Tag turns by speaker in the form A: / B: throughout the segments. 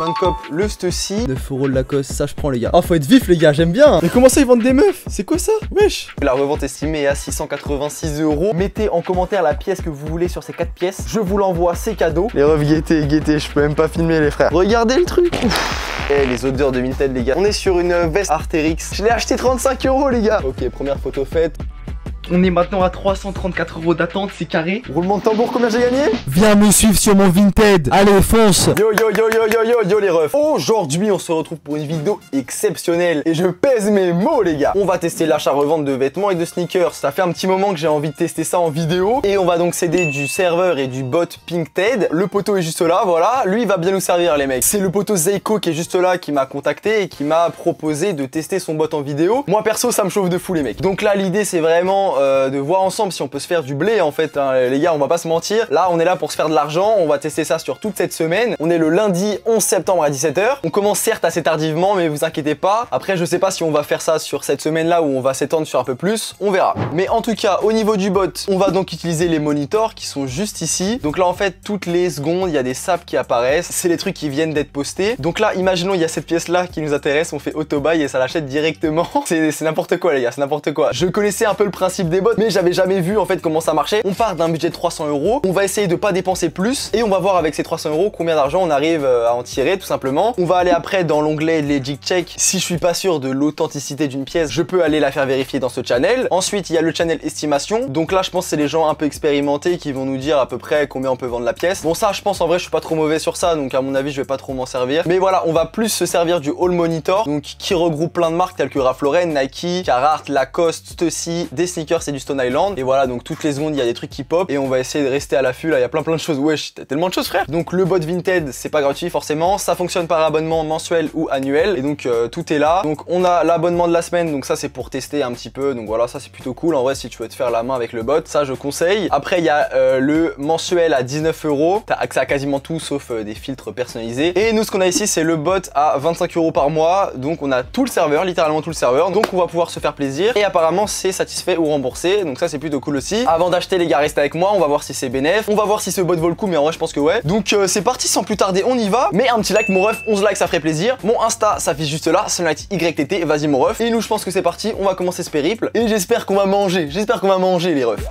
A: 20 cop le Stussy.
B: 9 € le Lacoste, ça je prends les gars. Oh faut être vif les gars, j'aime bien. Mais comment ça ils vendent des meufs? C'est quoi ça? Wesh.
A: La revente estimée est à 686 €. Mettez en commentaire la pièce que vous voulez sur ces 4 pièces. Je vous l'envoie, c'est cadeau. Les refs, guettez, je peux même pas filmer les frères. Regardez le truc. Et les odeurs de Vinted les gars. On est sur une veste Artérix. Je l'ai acheté 35 € les gars. Ok, première photo faite.
B: On est maintenant à 334 € d'attente, c'est carré.
A: Roulement de tambour, combien j'ai gagné?
B: Viens me suivre sur mon Vinted. Allez, fonce.
A: Yo les refs. Aujourd'hui, on se retrouve pour une vidéo exceptionnelle. Et je pèse mes mots les gars. On va tester l'achat-revente de vêtements et de sneakers. Ça fait un petit moment que j'ai envie de tester ça en vidéo. Et on va donc s'aider du serveur et du bot Pinkted. Le poteau est juste là, voilà. Lui, il va bien nous servir les mecs. C'est le poteau Zeiko qui est juste là, qui m'a contacté et qui m'a proposé de tester son bot en vidéo. Moi perso, ça me chauffe de fou les mecs. Donc là, l'idée, c'est vraiment de voir ensemble si on peut se faire du blé en fait hein. Les gars, on va pas se mentir, là on est là pour se faire de l'argent. On va tester ça sur toute cette semaine. On est le lundi 11 septembre à 17 h. On commence certes assez tardivement, mais vous inquiétez pas, après je sais pas si on va faire ça sur cette semaine là ou on va s'étendre sur un peu plus, on verra. Mais en tout cas au niveau du bot, on va donc utiliser les monitors qui sont juste ici. Donc là en fait toutes les secondes il y a des saps qui apparaissent, c'est les trucs qui viennent d'être postés. Donc là imaginons il y a cette pièce là qui nous intéresse, on fait auto-buy et ça l'achète directement. C'est n'importe quoi les gars, c'est n'importe quoi. Je connaissais un peu le principe des bots, mais j'avais jamais vu en fait comment ça marchait. On part d'un budget de 300 €, on va essayer de pas dépenser plus et on va voir avec ces 300 € combien d'argent on arrive à en tirer tout simplement. On va aller après dans l'onglet Legit Check. Si je suis pas sûr de l'authenticité d'une pièce, je peux aller la faire vérifier dans ce channel. Ensuite il y a le channel estimation. Donc là je pense que c'est les gens un peu expérimentés qui vont nous dire à peu près combien on peut vendre la pièce. Bon ça je pense en vrai je suis pas trop mauvais sur ça, donc à mon avis je vais pas trop m'en servir. Mais voilà, on va plus se servir du All Monitor, donc qui regroupe plein de marques telles que Ralph Lauren, Nike, Carhartt, Lacoste, Stussy, des sneakers et du Stone Island. Et voilà, donc toutes les secondes il y a des trucs qui pop et on va essayer de rester à l'affût. Là il y a plein de choses. Wesh, t'as tellement de choses frère. Donc le bot Vinted c'est pas gratuit forcément, ça fonctionne par abonnement mensuel ou annuel et donc tout est là. Donc on a l'abonnement de la semaine, donc ça c'est pour tester un petit peu. Donc voilà, ça c'est plutôt cool. En vrai si tu veux te faire la main avec le bot, ça je conseille. Après il y a le mensuel à 19 €. T'as accès à quasiment tout sauf des filtres personnalisés. Et nous ce qu'on a ici c'est le bot à 25 € par mois. Donc on a tout le serveur, littéralement tout le serveur. Donc on va pouvoir se faire plaisir et apparemment c'est satisfait ou remboursé. Donc ça c'est plutôt cool aussi. Avant d'acheter les gars, restez avec moi, on va voir si c'est bénéf. On va voir si ce bot vaut le coup, mais en vrai je pense que ouais. Donc c'est parti sans plus tarder, on y va. Mais un petit like mon ref, 11 likes ça ferait plaisir. Mon Insta s'affiche juste là, SunlightYTT, vas-y mon ref. Et nous je pense que c'est parti, on va commencer ce périple. Et j'espère qu'on va manger, les refs.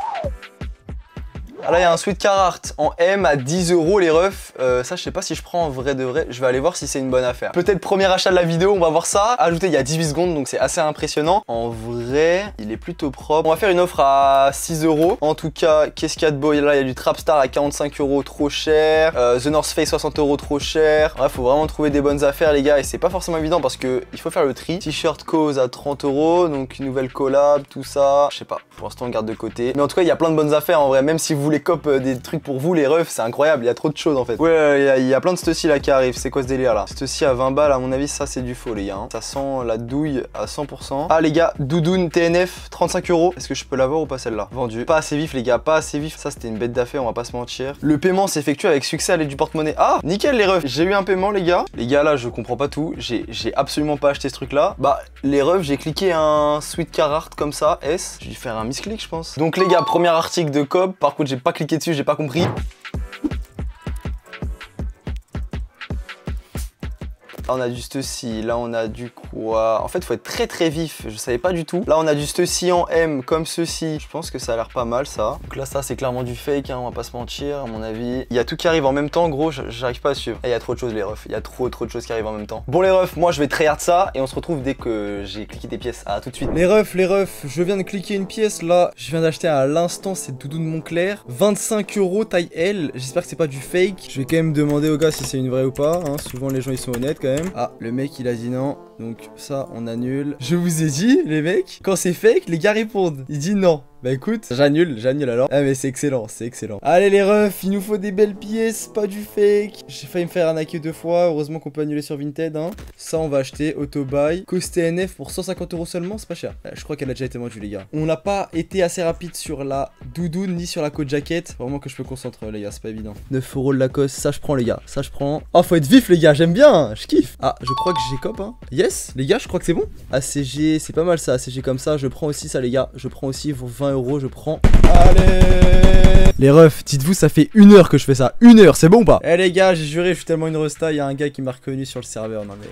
A: Ah là il y a un sweat Carhartt en M à 10 € les refs. Ça je sais pas si je prends en vrai de vrai. Je vais aller voir si c'est une bonne affaire. Peut-être premier achat de la vidéo, on va voir ça. Ajouté il y a 18 secondes donc c'est assez impressionnant. En vrai il est plutôt propre. On va faire une offre à 6 €. En tout cas qu'est-ce qu'il y a de beau? Là il y a du Trapstar à 45 € trop cher. The North Face 60 € trop cher. Ouais, faut vraiment trouver des bonnes affaires les gars. Et c'est pas forcément évident parce que il faut faire le tri. T-shirt Cause à 30 €. Donc une nouvelle collab, tout ça. Je sais pas, pour l'instant on garde de côté. Mais en tout cas il y a plein de bonnes affaires en vrai. Même si vous les cop des trucs pour vous les refs, c'est incroyable, il y a trop de choses en fait. Ouais, il y a plein de Stussy là qui arrivent. C'est quoi ce délire là? Stussy à 20 balles, à mon avis ça c'est du faux les gars hein. Ça sent la douille à 100%. Ah les gars, doudoune TNF 35 €. Est-ce que je peux l'avoir ou pas celle-là? Vendu. Pas assez vif les gars, pas assez vif. Ça c'était une bête d'affaires, on va pas se mentir. Le paiement s'effectue avec succès à l'aide du porte-monnaie. Ah nickel les refs, j'ai eu un paiement les gars. Les gars là je comprends pas tout, j'ai absolument pas acheté ce truc là. Bah les refs, j'ai cliqué un sweat Carhartt comme ça, S. J'ai dû faire un misclick je pense. Donc les gars, premier article de Cobb. Par contre j'ai pas cliqué dessus, j'ai pas compris. Là on a du Stussy, là on a du quoi? En fait faut être très vif, je savais pas du tout. Là on a du Stussy en M comme ceci. Je pense que ça a l'air pas mal ça. Donc là ça c'est clairement du fake hein, on va pas se mentir à mon avis. Il y a tout qui arrive en même temps gros, j'arrive pas à suivre. Et il y a trop de choses les refs, il y a trop de choses qui arrivent en même temps. Bon les refs, moi je vais tryhard ça et on se retrouve dès que j'ai cliqué des pièces. À tout de suite.
B: Les refs, je viens de cliquer une pièce là. Je viens d'acheter à l'instant, c'est Doudoune Moncler. 25 € taille L. J'espère que c'est pas du fake. Je vais quand même demander aux gars si c'est une vraie ou pas hein. Souvent les gens ils sont honnêtes quand même. Ah, le mec il a dit non, donc ça on annule. Je vous ai dit les mecs, quand c'est fake les gars répondent. Il dit non. Bah écoute, j'annule alors. Ah mais c'est excellent, c'est excellent. Allez les refs, il nous faut des belles pièces, pas du fake. J'ai failli me faire arnaquer 2 fois, heureusement qu'on peut annuler sur Vinted hein. Ça on va acheter, auto-buy. Cost TNF pour 150 € seulement, c'est pas cher. Je crois qu'elle a déjà été vendue les gars. On n'a pas été assez rapide sur la doudoune ni sur la côte jacket. Vraiment que je me concentre les gars, c'est pas évident. 9 € le Lacoste, ça je prends les gars, ça je prends. Oh faut être vif les gars, j'aime bien, je kiffe. Ah je crois que j'ai cop hein. Yes les gars, je crois que c'est bon. ACG, c'est pas mal ça, ACG comme ça. Je prends aussi ça les gars, je prends aussi vos 20 20 €, je prends. Allez. Les refs, dites-vous, ça fait 1 heure que je fais ça. 1 heure, c'est bon ou pas? Eh les gars, j'ai juré, je suis tellement une resta, il y a un gars qui m'a reconnu sur le serveur. Non mais...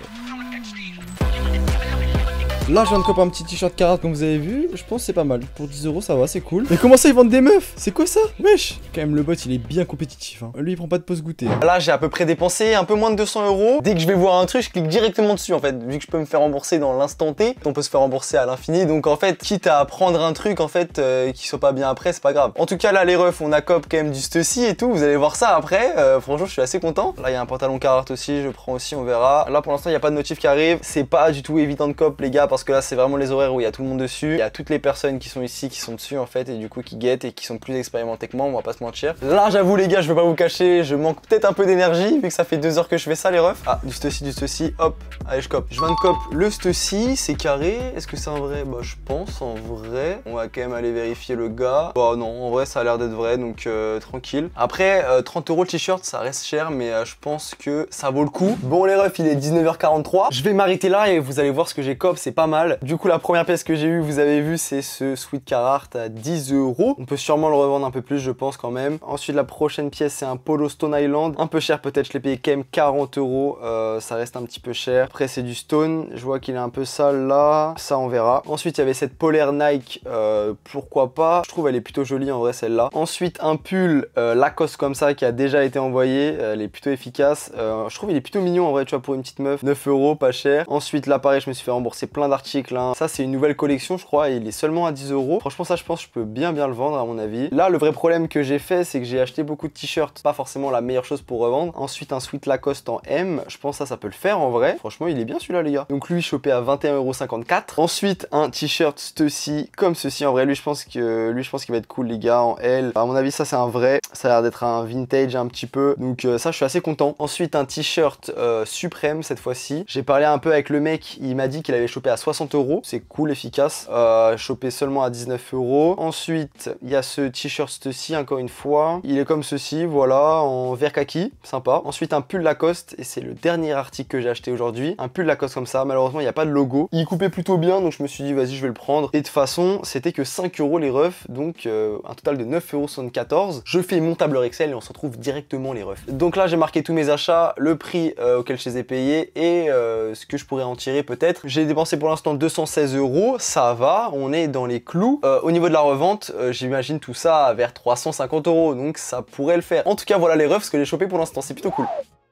B: Là, je viens de coper un petit t-shirt Carhartt comme vous avez vu. Je pense que c'est pas mal. Pour 10 €, ça va, c'est cool. Mais comment ça, ils vendent des meufs? C'est quoi ça? Wesh. Quand même, le bot, il est bien compétitif. Hein. Lui, il prend pas de pause goûter. Hein.
A: Là, j'ai à peu près dépensé un peu moins de 200 €. Dès que je vais voir un truc, je clique directement dessus en fait. Vu que je peux me faire rembourser dans l'instant T, on peut se faire rembourser à l'infini. Donc en fait, quitte à prendre un truc en fait qui soit pas bien après, c'est pas grave. En tout cas, là, les refs, on a cop quand même du Stussy et tout. Vous allez voir ça après. Franchement, je suis assez content. Là, il y a un pantalon Carhartt aussi. Je prends aussi, on verra. Là, pour l'instant, il n'y a pas de notif qui arrive. C'est pas du tout évident de cop, les gars, parce que là, c'est vraiment les où il y a tout le monde dessus, il y a toutes les personnes qui sont ici qui sont dessus en fait et du coup qui guettent et qui sont plus expérimentés que moi, on va pas se mentir. Là j'avoue les gars, je vais pas vous cacher, je manque peut-être un peu d'énergie vu que ça fait 2 heures que je fais ça les refs. Ah, du Stussy, hop, allez je cop. Je viens de cop le Stussy, c'est carré, est-ce que c'est un vrai? Bah je pense en vrai, on va quand même aller vérifier le gars. Bah non, en vrai ça a l'air d'être vrai donc tranquille. Après 30 € le t-shirt ça reste cher mais je pense que ça vaut le coup. Bon les refs, il est 19h43, je vais m'arrêter là et vous allez voir ce que j'ai cop, c'est pas mal. Du coup la première pièce que j'ai eu, vous avez vu, c'est ce sweat Carhartt à 10 €. On peut sûrement le revendre un peu plus, je pense quand même. Ensuite, la prochaine pièce, c'est un polo Stone Island. Un peu cher peut-être, je l'ai payé quand même 40 €. Ça reste un petit peu cher. Après, c'est du Stone. Je vois qu'il est un peu sale là. Ça, on verra. Ensuite, il y avait cette polaire Nike. Pourquoi pas? Je trouve elle est plutôt jolie en vrai, celle-là. Ensuite, un pull Lacoste comme ça qui a déjà été envoyé. Elle est plutôt efficace. Je trouve il est plutôt mignon en vrai, tu vois, pour une petite meuf. 9 €, pas cher. Ensuite, là, pareil, je me suis fait rembourser plein d'articles. Hein. Ça, c'est une nouvelle collection je crois et il est seulement à 10 €. Franchement ça je pense que je peux bien le vendre à mon avis. Là le vrai problème que j'ai fait c'est que j'ai acheté beaucoup de t-shirts, pas forcément la meilleure chose pour revendre. Ensuite un sweat Lacoste en M, je pense ça peut le faire en vrai. Franchement il est bien celui-là les gars. Donc lui chopé à 21,54 €. Ensuite un t-shirt Stussy comme ceci en vrai, lui je pense qu'il va être cool les gars en L. À mon avis ça c'est un vrai, ça a l'air d'être un vintage un petit peu. Donc ça je suis assez content. Ensuite un t-shirt Suprême cette fois-ci. J'ai parlé un peu avec le mec, il m'a dit qu'il avait chopé à 60 €. C'est cool, efficace. Chopé seulement à 19 €. Ensuite, il y a ce t-shirt Stussy, encore une fois. Il est comme ceci, voilà, en vert kaki, sympa. Ensuite, un pull Lacoste, et c'est le dernier article que j'ai acheté aujourd'hui. Un pull Lacoste comme ça, malheureusement, il n'y a pas de logo. Il coupait plutôt bien, donc je me suis dit, vas-y, je vais le prendre. Et de toute façon, c'était que 5 € les refs, donc un total de 9,74 €. Je fais mon tableur Excel et on se retrouve directement les refs. Donc là, j'ai marqué tous mes achats, le prix auquel je les ai payés et ce que je pourrais en tirer peut-être. J'ai dépensé pour l'instant 216 €, ça va, on est dans les clous. Au niveau de la revente, j'imagine tout ça vers 350 €, donc ça pourrait le faire. En tout cas, voilà les refs, ce que j'ai chopé pour l'instant, c'est plutôt cool.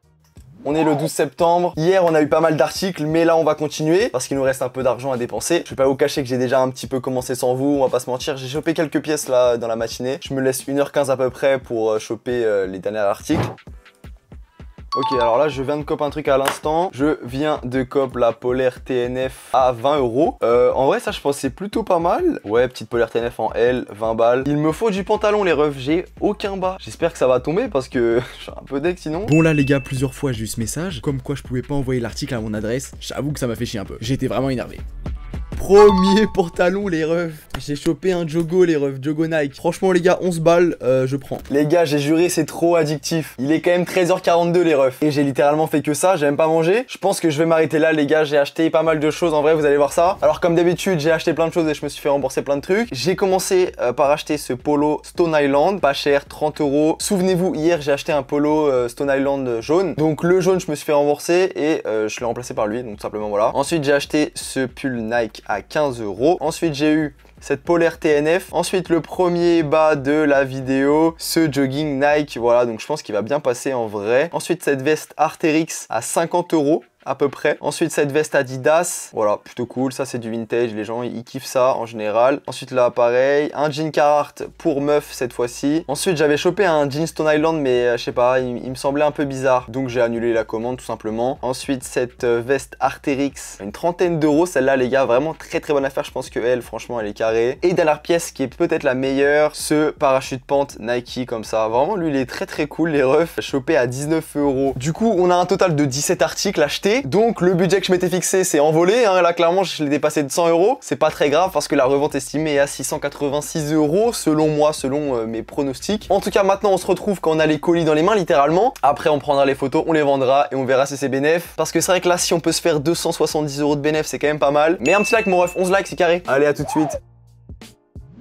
A: On est le 12 septembre. Hier, on a eu pas mal d'articles, mais là, on va continuer parce qu'il nous reste un peu d'argent à dépenser. Je vais pas vous cacher que j'ai déjà un petit peu commencé sans vous, on va pas se mentir. J'ai chopé quelques pièces là dans la matinée. Je me laisse 1h15 à peu près pour choper les derniers articles. Ok, alors là, je viens de cop un truc à l'instant. Je viens de cop la polaire TNF à 20 €. En vrai, ça, je pense que c'est plutôt pas mal. Ouais, petite polaire TNF en L, 20 balles. Il me faut du pantalon, les refs. J'ai aucun bas. J'espère que ça va tomber parce que je suis un peu deck sinon.
B: Bon, là, les gars, plusieurs fois, j'ai eu ce message. Comme quoi, je pouvais pas envoyer l'article à mon adresse. J'avoue que ça m'a fait chier un peu. J'étais vraiment énervé. Premier pantalon les refs. J'ai chopé un Jogo les refs, Jogo Nike. Franchement les gars, 11 balles, je prends.
A: Les gars, j'ai juré, c'est trop addictif. Il est quand même 13h42 les refs. Et j'ai littéralement fait que ça, j'ai même pas mangé. Je pense que je vais m'arrêter là les gars, j'ai acheté pas mal de choses en vrai, vous allez voir ça. Alors comme d'habitude, j'ai acheté plein de choses et je me suis fait rembourser plein de trucs. J'ai commencé par acheter ce polo Stone Island, pas cher, 30 €. Souvenez-vous, hier j'ai acheté un polo Stone Island jaune. Donc le jaune, je me suis fait rembourser et je l'ai remplacé par lui, donc tout simplement voilà. Ensuite, j'ai acheté ce pull Nike à 15 €. Ensuite, j'ai eu cette polaire TNF. Ensuite, le premier bas de la vidéo, ce jogging Nike. Voilà, donc je pense qu'il va bien passer en vrai. Ensuite, cette veste Arc'teryx à 50 €. À peu près. Ensuite, cette veste Adidas, voilà, plutôt cool, ça c'est du vintage, les gens ils kiffent ça en général. Ensuite là, pareil, un jean Carhartt pour meuf cette fois-ci. Ensuite, j'avais chopé un jean Stone Island, mais je sais pas, il me semblait un peu bizarre, donc j'ai annulé la commande tout simplement. Ensuite, cette veste Arc'teryx, une trentaine d'euros, celle-là les gars, vraiment très bonne affaire, je pense que elle, franchement, elle est carrée. Et dernière pièce qui est peut-être la meilleure, ce parachute pente Nike comme ça, vraiment lui il est très cool les refs, chopé à 19 €. Du coup, on a un total de 17 articles achetés. Donc le budget que je m'étais fixé c'est envolé, hein. Là clairement je l'ai dépassé de 100 €, c'est pas très grave parce que la revente estimée est à 686 € selon moi, selon mes pronostics. En tout cas maintenant on se retrouve quand on a les colis dans les mains littéralement, après on prendra les photos, on les vendra et on verra si c'est bénéf. Parce que c'est vrai que là si on peut se faire 270 € de bénéf c'est quand même pas mal. Mais un petit like mon ref, 11 likes c'est carré. Allez à tout de suite.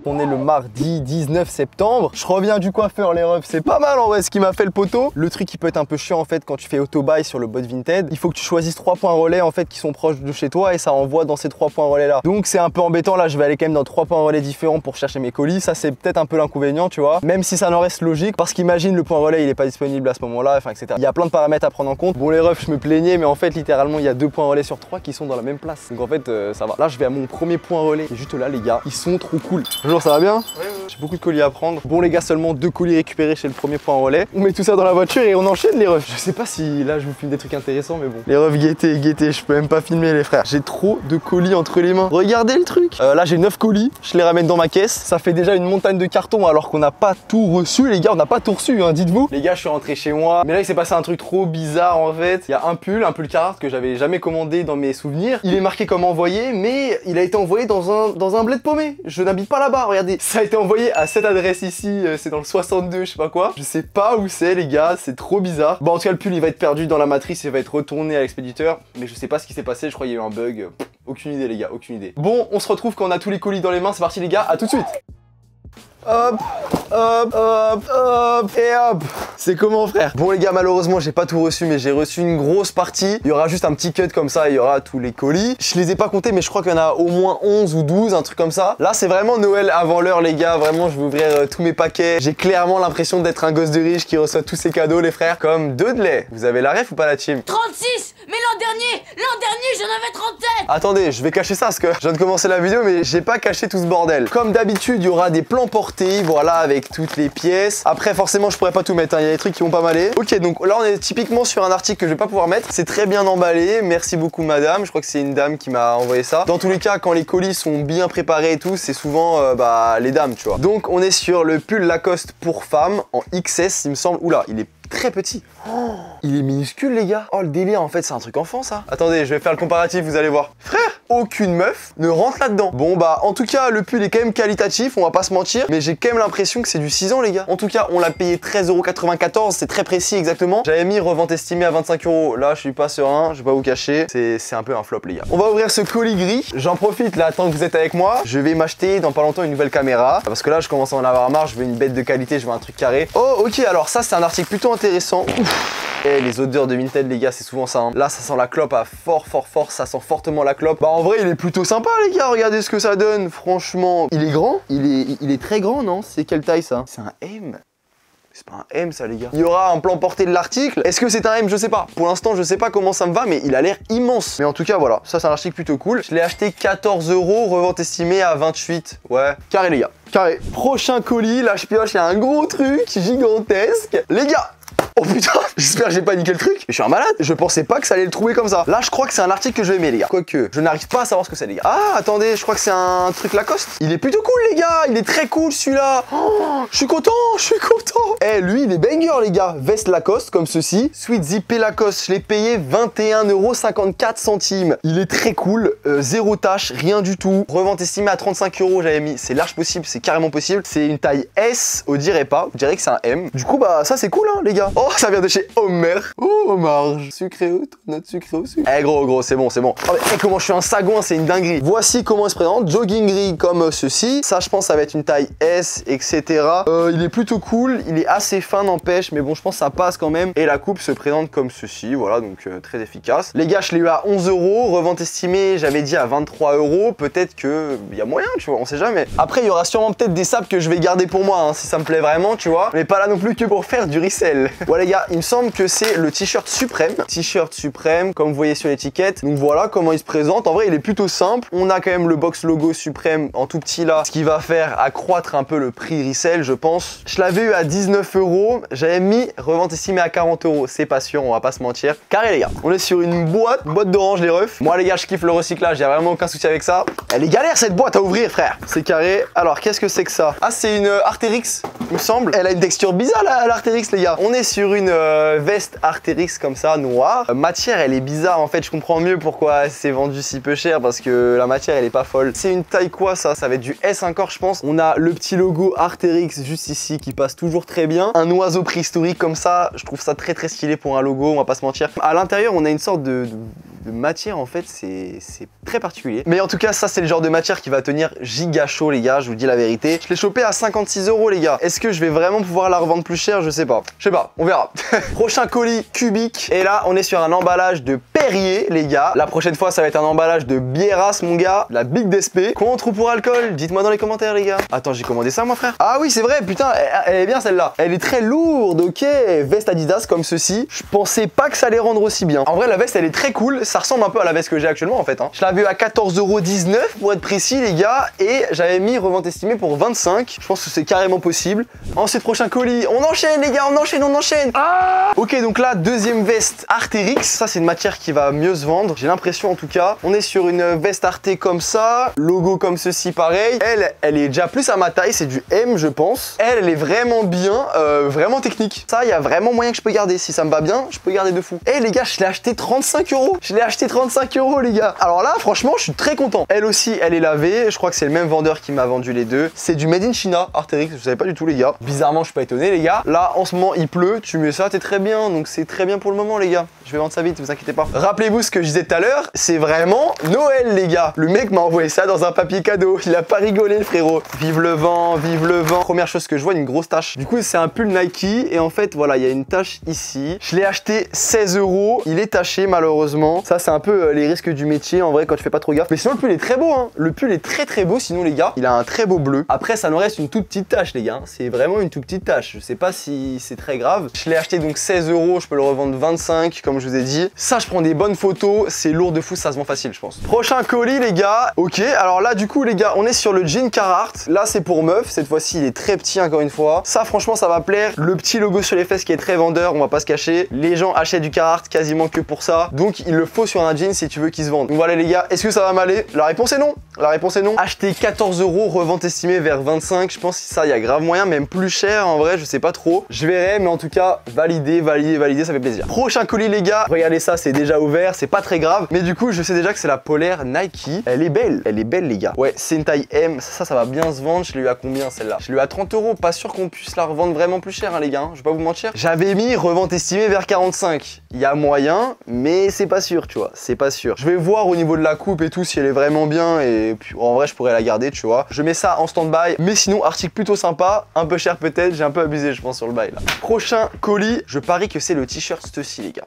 A: On est le mardi 19 septembre. Je reviens du coiffeur les refs, c'est pas mal en vrai ce qui m'a fait le poteau. Le truc qui peut être un peu chiant en fait quand tu fais auto-buy sur le bot Vinted, il faut que tu choisisses 3 points relais en fait qui sont proches de chez toi et ça envoie dans ces 3 points relais là. Donc c'est un peu embêtant, là je vais aller quand même dans 3 points relais différents pour chercher mes colis. Ça c'est peut-être un peu l'inconvénient, tu vois, même si ça n'en reste logique parce qu'imagine le point relais il est pas disponible à ce moment là, enfin etc. Il y a plein de paramètres à prendre en compte. Bon les refs je me plaignais mais en fait littéralement il y a 2 points relais sur 3 qui sont dans la même place. Donc en fait ça va. Là je vais à mon premier point relais et juste là les gars, ils sont trop cool. Bonjour, ça va bien? J'ai beaucoup de colis à prendre. Bon les gars, seulement 2 colis récupérés chez le premier point relais. On met tout ça dans la voiture et on enchaîne les refs. Je sais pas si là je vous filme des trucs intéressants mais bon. Les refs guettez, je peux même pas filmer les frères. J'ai trop de colis entre les mains. Regardez le truc. Là j'ai 9 colis, je les ramène dans ma caisse. Ça fait déjà une montagne de cartons alors qu'on n'a pas tout reçu les gars, on n'a pas tout reçu hein, dites-vous. Les gars, je suis rentré chez moi. Mais là il s'est passé un truc trop bizarre en fait. Il y a un pull Carhartt que j'avais jamais commandé dans mes souvenirs. Il est marqué comme envoyé mais il a été envoyé dans un bled paumé. Je n'habite pas là-bas, regardez. Ça a été envoyé à cette adresse ici, c'est dans le 62, je sais pas quoi. Je sais pas où c'est les gars, c'est trop bizarre. Bon en tout cas le pull il va être perdu dans la matrice et va être retourné à l'expéditeur. Mais je sais pas ce qui s'est passé, je crois qu'il y a eu un bug. Aucune idée les gars, aucune idée. Bon, on se retrouve quand on a tous les colis dans les mains, c'est parti les gars, à tout de suite. Hop, hop, hop, hop, et hop. C'est comment frère? Bon les gars, malheureusement j'ai pas tout reçu mais j'ai reçu une grosse partie. Il y aura juste un petit cut comme ça, il y aura tous les colis. Je les ai pas comptés mais je crois qu'il y en a au moins 11 ou 12, un truc comme ça. Là c'est vraiment Noël avant l'heure les gars, vraiment je vais ouvrir tous mes paquets. J'ai clairement l'impression d'être un gosse de riche qui reçoit tous ses cadeaux les frères. Comme 2 de lait. Vous avez la ref ou pas la team?
C: 36. Mais l'an dernier j'en avais 37.
A: Attendez, je vais cacher ça parce que je viens de commencer la vidéo mais j'ai pas caché tout ce bordel. Comme d'habitude, il y aura des plans portés, voilà, avec toutes les pièces. Après, forcément, je pourrais pas tout mettre, hein. Il y a des trucs qui vont pas m'aller. Ok, donc là, on est typiquement sur un article que je vais pas pouvoir mettre. C'est très bien emballé. Merci beaucoup, madame. Je crois que c'est une dame qui m'a envoyé ça. Dans tous les cas, quand les colis sont bien préparés et tout, c'est souvent les dames, tu vois. Donc, on est sur le pull Lacoste pour femme en XS, il me semble. Oula, il est très petit. Oh, il est minuscule les gars. Oh le délire en fait c'est un truc enfant ça. Attendez je vais faire le comparatif vous allez voir. Frère, aucune meuf ne rentre là-dedans. Bon bah en tout cas le pull est quand même qualitatif, on va pas se mentir. Mais j'ai quand même l'impression que c'est du 6 ans les gars. En tout cas on l'a payé 13,94 €, c'est très précis exactement. J'avais mis revente estimée à 25 €. Là je suis pas serein, je vais pas vous cacher. C'est un peu un flop les gars. On va ouvrir ce colis gris. J'en profite là tant que vous êtes avec moi. Je vais m'acheter dans pas longtemps une nouvelle caméra. Parce que là je commence à en avoir marre, je veux une bête de qualité, je veux un truc carré. Oh ok alors ça c'est un article plutôt intéressant. Et les odeurs de Vinted les gars c'est souvent ça hein. Là ça sent la clope à fort, ça sent fortement la clope. Bah en vrai il est plutôt sympa les gars, regardez ce que ça donne. Franchement, il est grand, il est très grand non? C'est quelle taille ça? C'est un M. C'est pas un M ça les gars. Il y aura un plan porté de l'article. Est-ce que c'est un M? Je sais pas. Pour l'instant je sais pas comment ça me va mais il a l'air immense. Mais en tout cas voilà, ça c'est un article plutôt cool. Je l'ai acheté 14 €, revente estimée à 28. Ouais, carré les gars, carré. Prochain colis, là je pioche, il y a un gros truc gigantesque. Les gars, oh putain, j'espère que j'ai pas niqué le truc. Mais je suis un malade, je pensais pas que ça allait le trouver comme ça. Là, je crois que c'est un article que je vais aimer, les gars. Quoique, je n'arrive pas à savoir ce que c'est, les gars. Ah, attendez, je crois que c'est un truc Lacoste. Il est plutôt cool, les gars. Il est très cool, celui-là. Oh, je suis content, je suis content. Eh, lui, il est banger, les gars. Veste Lacoste, comme ceci. Sweat zippé Lacoste, je l'ai payé 21,54 €. Il est très cool. Zéro tache, rien du tout. Revente estimée à 35 €, j'avais mis. C'est large possible, c'est carrément possible. C'est une taille S, on dirait pas. On dirait que c'est un M. Du coup, bah, ça, c'est cool, hein, les gars. Oh, ça vient de chez Homer. Oh, marge. Sucré au notre sucré au sucre. Eh, gros, c'est bon, c'est bon. Oh, mais, comment je suis un sagouin, c'est une dinguerie. Voici comment il se présente. Jogging gris comme ceci. Ça, je pense, ça va être une taille S, etc. Il est plutôt cool. Il est assez fin, n'empêche. Mais bon, je pense que ça passe quand même. Et la coupe se présente comme ceci. Voilà, donc très efficace. Les gars, je l'ai eu à 11 €. Revente estimée, j'avais dit à 23 €. Peut-être que il y a moyen, tu vois, on sait jamais. Après, il y aura sûrement peut-être des sapes que je vais garder pour moi, hein, si ça me plaît vraiment, tu vois. Mais pas là non plus que pour faire du resell. Voilà, les gars, il me semble que c'est le t-shirt Suprême. T-shirt Suprême, comme vous voyez sur l'étiquette. Donc voilà comment il se présente. En vrai, il est plutôt simple. On a quand même le box logo Suprême en tout petit là, ce qui va faire accroître un peu le prix resell, je pense. Je l'avais eu à 19 €. J'avais mis revente estimée à 40 €. C'est pas sûr, on va pas se mentir. Carré, les gars. On est sur une boîte d'orange, les refs. Moi, les gars, je kiffe le recyclage. Il y a vraiment aucun souci avec ça. Elle est galère cette boîte à ouvrir, frère. C'est carré. Alors, qu'est-ce que c'est que ça? Ah, c'est une Arc'teryx, il me semble. Elle a une texture bizarre, l'Arc'teryx, les gars. On est sur une veste Arc'teryx comme ça, noire. Matière, elle est bizarre en fait. Je comprends mieux pourquoi c'est vendu si peu cher parce que la matière, elle est pas folle. C'est une taille quoi ça? Ça va être du S encore, je pense. On a le petit logo Arc'teryx juste ici qui passe toujours très bien. Un oiseau préhistorique comme ça, je trouve ça très stylé pour un logo, on va pas se mentir. À l'intérieur, on a une sorte de matière en fait, c'est très particulier. Mais en tout cas, ça c'est le genre de matière qui va tenir giga chaud les gars, je vous dis la vérité. Je l'ai chopé à 56 € les gars. Est-ce que je vais vraiment pouvoir la revendre plus cher? Je sais pas, on verra. Prochain colis cubique. Et là, on est sur un emballage de Perrier les gars. La prochaine fois, ça va être un emballage de Bieras mon gars, la Big Despé. Comment on trouve pour alcool? Dites-moi dans les commentaires les gars. Attends, j'ai commandé ça moi frère. Ah oui, c'est vrai, putain, elle est bien celle-là. Elle est très lourde, ok. Veste Adidas comme ceci. Je pensais pas que ça allait rendre aussi bien. En vrai, la veste, elle est très cool. Ça ressemble un peu à la veste que j'ai actuellement en fait. Hein. Je l'avais eu à 14,19 € pour être précis les gars. Et j'avais mis revente estimée pour 25. Je pense que c'est carrément possible. Ensuite, prochain colis. On enchaîne les gars, on enchaîne. Ah ok, donc là, deuxième veste Arterix. Ça, c'est une matière qui va mieux se vendre. J'ai l'impression en tout cas. On est sur une veste Arte comme ça. Logo comme ceci, pareil. Elle est déjà plus à ma taille. C'est du M, je pense. Elle est vraiment bien, vraiment technique. Ça, il y a vraiment moyen que je peux garder. Si ça me va bien, je peux garder de fou. Et les gars, je l'ai acheté 35 €. Je l'ai acheté 35 € les gars. Alors là, franchement, je suis très content. Elle aussi, elle est lavée. Je crois que c'est le même vendeur qui m'a vendu les deux. C'est du Made in China, Arterix. Je savais pas du tout les gars. Bizarrement, je suis pas étonné les gars. Là, en ce moment, il pleut. Tu mets ça, t'es très bien. Donc c'est très bien pour le moment les gars. Je vais vendre ça vite, vous inquiétez pas. Rappelez-vous ce que je disais tout à l'heure. C'est vraiment Noël les gars. Le mec m'a envoyé ça dans un papier cadeau. Il a pas rigolé le frérot. Vive le vent, vive le vent. Première chose que je vois, une grosse tache. Du coup, c'est un pull Nike. Et en fait, voilà, il y a une tache ici. Je l'ai acheté 16 €. Il est taché malheureusement. Ça, c'est un peu les risques du métier en vrai quand tu fais pas trop gaffe. Mais sinon, le pull est très beau. Hein. Le pull est très beau. Sinon, les gars, il a un très beau bleu. Après, ça nous reste une toute petite tache, les gars. C'est vraiment une toute petite tache. Je sais pas si c'est très grave. Je l'ai acheté donc 16 €. Je peux le revendre 25, comme je vous ai dit. Ça, je prends des bonnes photos. C'est lourd de fou. Ça se vend facile, je pense. Prochain colis, les gars. Ok. Alors là, du coup, les gars, on est sur le jean Carhartt. Là, c'est pour meuf. Cette fois-ci, il est très petit, encore une fois. Ça, franchement, ça va plaire. Le petit logo sur les fesses qui est très vendeur. On va pas se cacher. Les gens achètent du Carhartt quasiment que pour ça. Donc, il le faut sur un jean si tu veux qu'il se vende. Donc voilà, les gars. Est-ce que ça va m'aller? La réponse est non. La réponse est non. Acheter 14 €, revente estimée vers 25. Je pense que ça, il y a grave moyen, même plus cher en vrai, je sais pas trop. Je verrai, mais en tout cas, valider, ça fait plaisir. Prochain colis, les gars. Regardez ça, c'est déjà ouvert, c'est pas très grave. Mais du coup, je sais déjà que c'est la polaire Nike. Elle est belle, les gars. Ouais, c'est une taille M. Ça va bien se vendre. Je l'ai eu à combien celle-là? Je l'ai eu à 30 €. Pas sûr qu'on puisse la revendre vraiment plus cher, hein, les gars. Hein. Je vais pas vous mentir. J'avais mis revente estimée vers 45. Il y a moyen, mais c'est pas sûr, tu vois. C'est pas sûr. Je vais voir au niveau de la coupe et tout si elle est vraiment bien. Et puis en vrai, je pourrais la garder, tu vois. Je mets ça en stand-by. Mais sinon, article plutôt sympa. Un peu cher peut-être. J'ai un peu abusé, je pense, sur le bail là. Prochain colis. Je parie que c'est le t-shirt Stussy, les gars.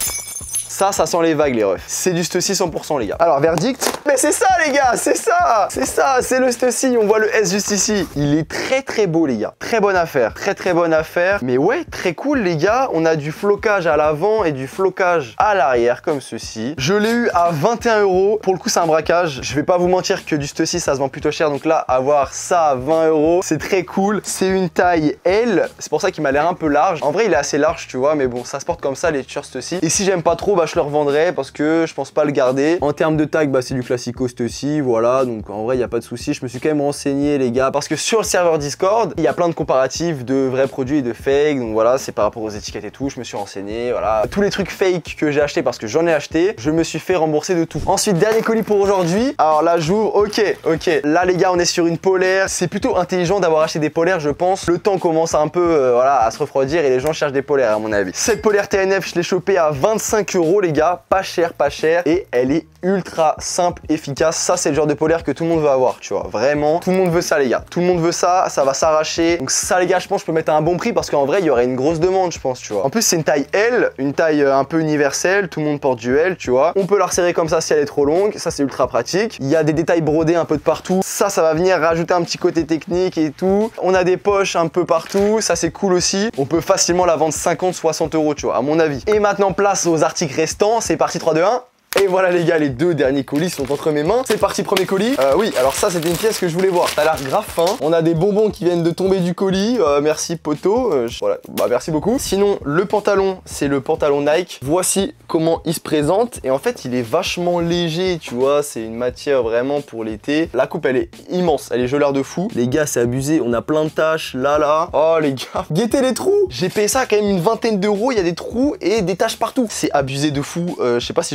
A: Ça sent les vagues les refs. C'est du Stussy 100% les gars. Alors verdict. Mais c'est ça les gars, c'est ça. C'est le Stussy. On voit le S juste ici. Il est très beau les gars. Très bonne affaire. Très bonne affaire. Mais ouais, très cool les gars. On a du flocage à l'avant et du flocage à l'arrière comme ceci. Je l'ai eu à 21 €. Pour le coup c'est un braquage. Je vais pas vous mentir que du Stussy ça se vend plutôt cher. Donc là avoir ça à 20 €, c'est très cool. C'est une taille L. C'est pour ça qu'il m'a l'air un peu large. En vrai il est assez large tu vois. Mais bon ça se porte comme ça les t-shirts Stussy. Et si j'aime pas trop bah je le revendrai parce que je pense pas le garder. En termes de tag, bah c'est du classico Stussy, voilà. Donc en vrai, il y a pas de souci. Je me suis quand même renseigné, les gars, parce que sur le serveur Discord, il y a plein de comparatifs de vrais produits et de fake. Donc voilà, c'est par rapport aux étiquettes et tout. Je me suis renseigné, voilà. Tous les trucs fake que j'ai acheté parce que j'en ai acheté, je me suis fait rembourser de tout. Ensuite, dernier colis pour aujourd'hui. Alors là, j'ouvre. Ok. Là, les gars, on est sur une polaire. C'est plutôt intelligent d'avoir acheté des polaires, je pense. Le temps commence un peu, voilà, à se refroidir et les gens cherchent des polaires, à mon avis. Cette polaire TNF, je l'ai chopée à 25 €, les gars. Pas cher et elle est ultra simple, efficace. Ça c'est le genre de polaire que tout le monde veut avoir, tu vois, vraiment tout le monde veut ça les gars, tout le monde veut ça, ça va s'arracher. Donc ça les gars, je pense que je peux mettre à un bon prix parce qu'en vrai il y aurait une grosse demande, je pense, tu vois. En plus c'est une taille L, une taille un peu universelle, tout le monde porte du L, tu vois. On peut la resserrer comme ça si elle est trop longue, ça c'est ultra pratique. Il y a des détails brodés un peu de partout, ça va venir rajouter un petit côté technique et tout. On a des poches un peu partout, ça c'est cool aussi. On peut facilement la vendre 50-60 €, tu vois, à mon avis. Et maintenant place aux articles restants, c'est parti 3, 2, 1. Et voilà les gars, les deux derniers colis sont entre mes mains. C'est parti, premier colis. Oui, alors ça c'était une pièce que je voulais voir. Ça a l'air grave fin. On a des bonbons qui viennent de tomber du colis. Merci poteau. Voilà, bah merci beaucoup. Sinon, le pantalon, c'est le pantalon Nike. Voici comment il se présente. Et en fait, il est vachement léger, tu vois. C'est une matière vraiment pour l'été. La coupe, elle est immense. Elle est geleur de fou. Les gars, c'est abusé. On a plein de taches là. Oh les gars, guettez les trous. J'ai payé ça quand même une vingtaine d'euros. Il y a des trous et des taches partout. C'est abusé de fou. Je sais pas si je vais pouvoir vendre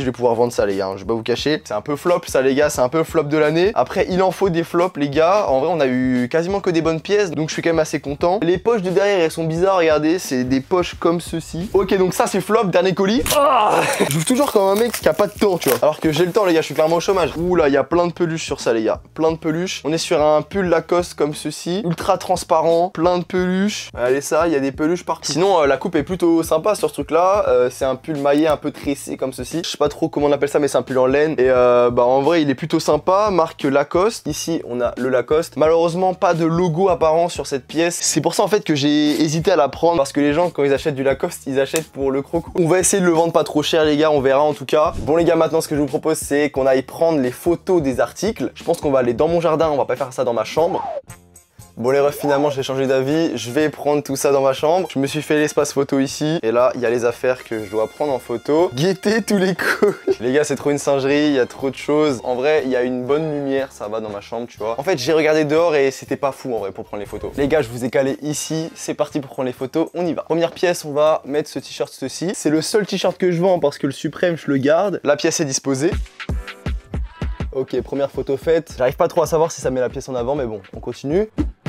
A: vendre ça les gars, je vais pas vous cacher. C'est un peu flop ça les gars, c'est un peu flop de l'année. Après il en faut des flops les gars. En vrai on a eu quasiment que des bonnes pièces, donc je suis quand même assez content. Les poches de derrière elles sont bizarres, regardez, c'est des poches comme ceci. Ok donc ça c'est flop, dernier colis. J'ouvre toujours comme un mec qui a pas de temps tu vois. Alors que j'ai le temps les gars, je suis clairement au chômage. Ouh là il y a plein de peluches sur ça les gars, plein de peluches. On est sur un pull Lacoste comme ceci, ultra transparent, plein de peluches. Allez ça, il y a des peluches partout. Sinon la coupe est plutôt sympa sur ce truc là. C'est un pull maillé un peu tressé comme ceci. Je sais pas trop comment on appelle ça mais c'est un pull en laine. Et bah en vrai il est plutôt sympa, marque Lacoste. Ici on a le Lacoste. Malheureusement pas de logo apparent sur cette pièce. C'est pour ça en fait que j'ai hésité à la prendre, parce que les gens quand ils achètent du Lacoste ils achètent pour le croco. On va essayer de le vendre pas trop cher les gars, on verra en tout cas. Bon les gars, maintenant ce que je vous propose c'est qu'on aille prendre les photos des articles. Je pense qu'on va aller dans mon jardin, on va pas faire ça dans ma chambre. Bon les refs, finalement j'ai changé d'avis, je vais prendre tout ça dans ma chambre. Je me suis fait l'espace photo ici, et là il y a les affaires que je dois prendre en photo. Guettez tous les colis. Les gars c'est trop une singerie, il y a trop de choses. En vrai il y a une bonne lumière, ça va dans ma chambre tu vois. En fait j'ai regardé dehors et c'était pas fou en vrai pour prendre les photos. Les gars je vous ai calé ici, c'est parti pour prendre les photos, on y va. Première pièce, on va mettre ce t-shirt ceci. C'est le seul t-shirt que je vends parce que le suprême je le garde. La pièce est disposée. Ok, première photo faite. J'arrive pas trop à savoir si ça met la pièce en avant mais bon, on continue.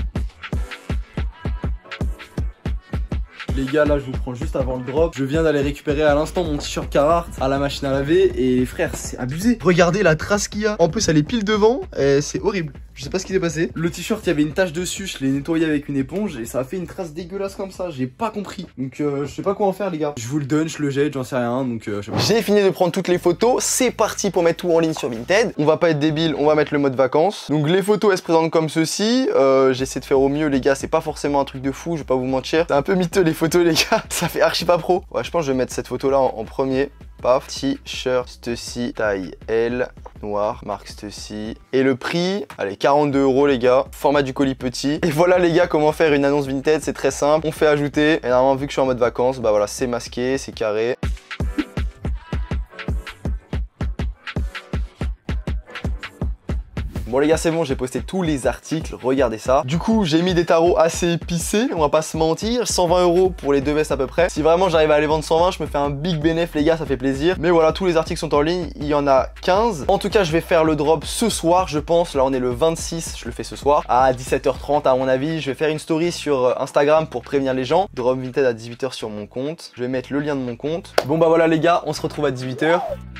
B: Les gars, là je vous prends juste avant le drop. Je viens d'aller récupérer à l'instant mon t-shirt Carhartt à la machine à laver. Et frère, c'est abusé. Regardez la trace qu'il y a. En plus elle est pile devant et c'est horrible. Je sais pas ce qui s'est passé. Le t-shirt, il y avait une tache dessus, je l'ai nettoyé avec une éponge et ça a fait une trace dégueulasse comme ça. J'ai pas compris. Donc je sais pas quoi en faire les gars. Je vous le donne, je le jette, j'en sais rien. Donc je sais pas.
A: J'ai fini de prendre toutes les photos. C'est parti pour mettre tout en ligne sur Vinted. On va pas être débile, on va mettre le mode vacances. Donc les photos elles se présentent comme ceci. J'essaie de faire au mieux les gars. C'est pas forcément un truc de fou, je vais pas vous mentir. C'est un peu miteux les photos les gars. Ça fait archi pas pro. Ouais, je pense que je vais mettre cette photo là en premier. Paf, t-shirt, Stussy, taille L, noir, marque Stussy. Et le prix, allez, 42 € les gars, format du colis petit. Et voilà les gars, comment faire une annonce Vinted, c'est très simple. On fait ajouter, et normalement vu que je suis en mode vacances, bah voilà, c'est masqué, c'est carré. Bon les gars c'est bon, j'ai posté tous les articles, regardez ça. Du coup j'ai mis des tarots assez épicés, on va pas se mentir, 120 € pour les deux vestes à peu près. Si vraiment j'arrive à les vendre 120, je me fais un big bénéf les gars, ça fait plaisir. Mais voilà, tous les articles sont en ligne, il y en a 15. En tout cas je vais faire le drop ce soir je pense, là on est le 26, je le fais ce soir. À 17h30 à mon avis, je vais faire une story sur Instagram pour prévenir les gens. Drop Vinted à 18h sur mon compte, je vais mettre le lien de mon compte. Bon bah voilà les gars, on se retrouve à 18h.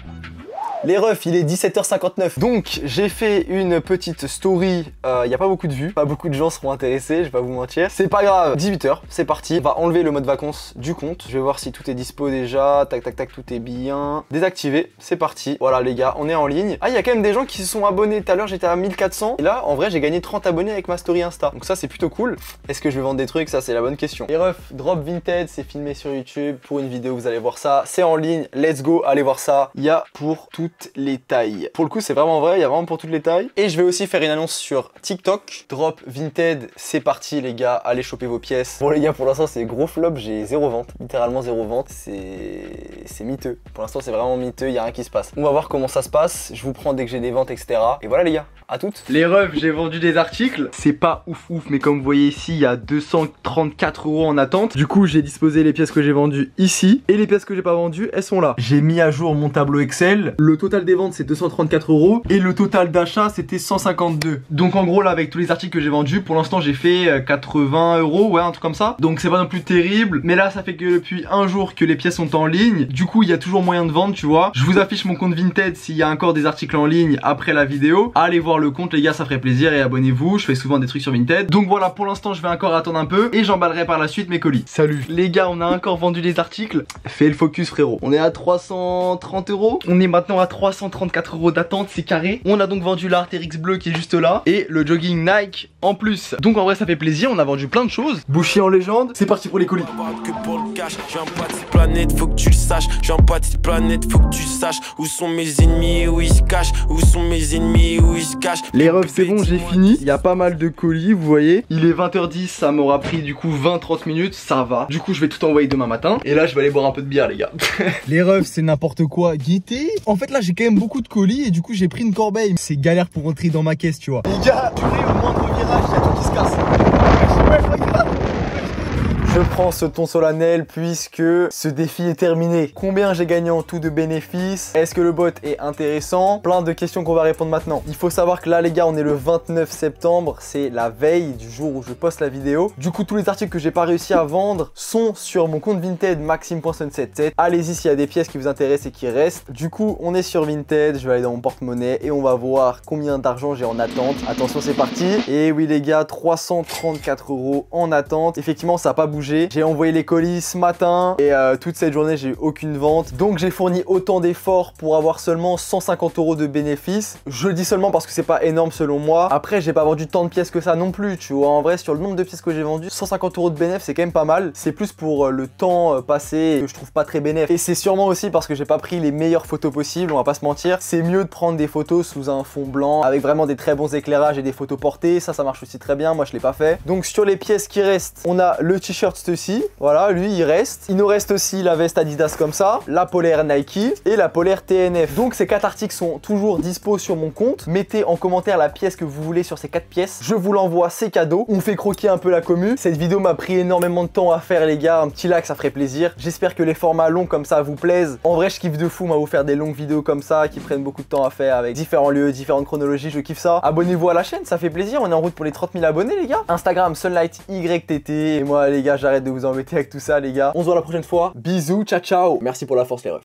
A: Les refs, il est 17h59. Donc, j'ai fait une petite story. Il n'y a pas beaucoup de vues. Pas beaucoup de gens seront intéressés, je vais pas vous mentir. C'est pas grave. 18h, c'est parti. On va enlever le mode vacances du compte. Je vais voir si tout est dispo déjà. Tac, tac, tac, tout est bien. Désactivé, c'est parti. Voilà, les gars, on est en ligne. Ah, il y a quand même des gens qui se sont abonnés. Tout à l'heure, j'étais à 1400. Et là, en vrai, j'ai gagné 30 abonnés avec ma story Insta. Donc, ça, c'est plutôt cool. Est-ce que je vais vendre des trucs? Ça, c'est la bonne question. Les refs, Drop Vinted, c'est filmé sur YouTube. Pour une vidéo, vous allez voir ça. C'est en ligne. Let's go, allez voir ça. Il y a pour toutes les tailles. Pour le coup, c'est vraiment vrai, il y a vraiment pour toutes les tailles. Et je vais aussi faire une annonce sur TikTok. Drop Vinted, c'est parti les gars, allez choper vos pièces. Bon les gars, pour l'instant c'est gros flop, j'ai 0 vente, littéralement 0 vente. C'est miteux. Pour l'instant c'est vraiment miteux, il y a rien qui se passe. On va voir comment ça se passe, je vous prends dès que j'ai des ventes, etc. Et voilà les gars, à toutes.
B: Les refs, j'ai vendu des articles. C'est pas ouf, mais comme vous voyez ici, il y a 234 € en attente. Du coup, j'ai disposé les pièces que j'ai vendues ici. Et les pièces que j'ai pas vendues, elles sont là. J'ai mis à jour mon tableau Excel. Le total des ventes, c'est 234 € et le total d'achat c'était 152. Donc en gros là avec tous les articles que j'ai vendus, pour l'instant j'ai fait 80 €, ouais un truc comme ça. Donc c'est pas non plus terrible, mais là ça fait que depuis un jour que les pièces sont en ligne. Du coup il y a toujours moyen de vendre, tu vois. Je vous affiche mon compte Vinted s'il y a encore des articles en ligne après la vidéo. Allez voir le compte les gars, ça ferait plaisir et abonnez-vous. Je fais souvent des trucs sur Vinted. Donc voilà, pour l'instant je vais encore attendre un peu et j'emballerai par la suite mes colis. Salut les gars, on a encore vendu des articles. Fais le focus frérot. On est à 330 €. On est maintenant à 334 € d'attente, c'est carré. On a donc vendu l'Artérix bleu qui est juste là et le jogging Nike en plus. Donc en vrai ça fait plaisir, on a vendu plein de choses. Bouchier en légende, c'est parti pour les colis.
D: Que pour le cash, j'ai un pas de cette planète, faut que tu le saches. J'ai un pas de cette planète, faut que tu saches. Où sont mes ennemis, où ils se cachent. Où sont mes ennemis, où ils se cachent.
B: Les refs c'est bon, j'ai fini. Il y a pas mal de colis, vous voyez. Il est 20h10, ça m'aura pris du coup 20-30 minutes, ça va. Du coup je vais tout envoyer demain matin. Et là je vais aller boire un peu de bière les gars.
E: Les refs c'est n'importe quoi. Guettez. En fait là j'ai quand même beaucoup de colis et du coup j'ai pris une corbeille. C'est galère pour rentrer dans ma caisse tu vois.
A: Les gars, purée, au moindre virage, il y a tout qui se casse. Ouais, regarde. Je prends ce ton solennel puisque ce défi est terminé. Combien j'ai gagné en tout de bénéfices? Est-ce que le bot est intéressant? Plein de questions qu'on va répondre maintenant. Il faut savoir que là les gars, on est le 29 septembre, c'est la veille du jour où je poste la vidéo. Du coup, tous les articles que j'ai pas réussi à vendre sont sur mon compte Vinted maxime.sun77. Allez-y s'il y a des pièces qui vous intéressent et qui restent. Du coup, on est sur Vinted, je vais aller dans mon porte-monnaie et on va voir combien d'argent j'ai en attente. Attention, c'est parti. Et oui les gars, 334 € en attente. Effectivement, ça n'a pas bougé. J'ai envoyé les colis ce matin et toute cette journée, j'ai eu aucune vente. Donc j'ai fourni autant d'efforts pour avoir seulement 150 € de bénéfices. Je le dis seulement parce que c'est pas énorme selon moi. Après, j'ai pas vendu tant de pièces que ça non plus, tu vois. En vrai, sur le nombre de pièces que j'ai vendues, 150 € de bénéfice, c'est quand même pas mal. C'est plus pour le temps passé que je trouve pas très bénéfique. Et c'est sûrement aussi parce que j'ai pas pris les meilleures photos possibles, on va pas se mentir. C'est mieux de prendre des photos sous un fond blanc avec vraiment des très bons éclairages et des photos portées. Ça marche aussi très bien. Moi, je l'ai pas fait. Donc sur les pièces qui restent, on a le t-shirt ceci. Voilà, lui, il reste. Il nous reste aussi la veste Adidas comme ça, la polaire Nike et la polaire TNF. Donc ces 4 articles sont toujours dispo sur mon compte. Mettez en commentaire la pièce que vous voulez sur ces 4 pièces. Je vous l'envoie, c'est cadeau. On fait croquer un peu la commu. Cette vidéo m'a pris énormément de temps à faire les gars. Un petit like, ça ferait plaisir. J'espère que les formats longs comme ça vous plaisent. En vrai, je kiffe de fou, moi, vous faire des longues vidéos comme ça qui prennent beaucoup de temps à faire avec différents lieux, différentes chronologies. Je kiffe ça. Abonnez-vous à la chaîne, ça fait plaisir. On est en route pour les 30 000 abonnés les gars. Instagram SunlightYTT. Et moi les gars, j'arrête de vous embêter avec tout ça les gars. On se voit la prochaine fois. Bisous, ciao ciao. Merci pour la force les refs.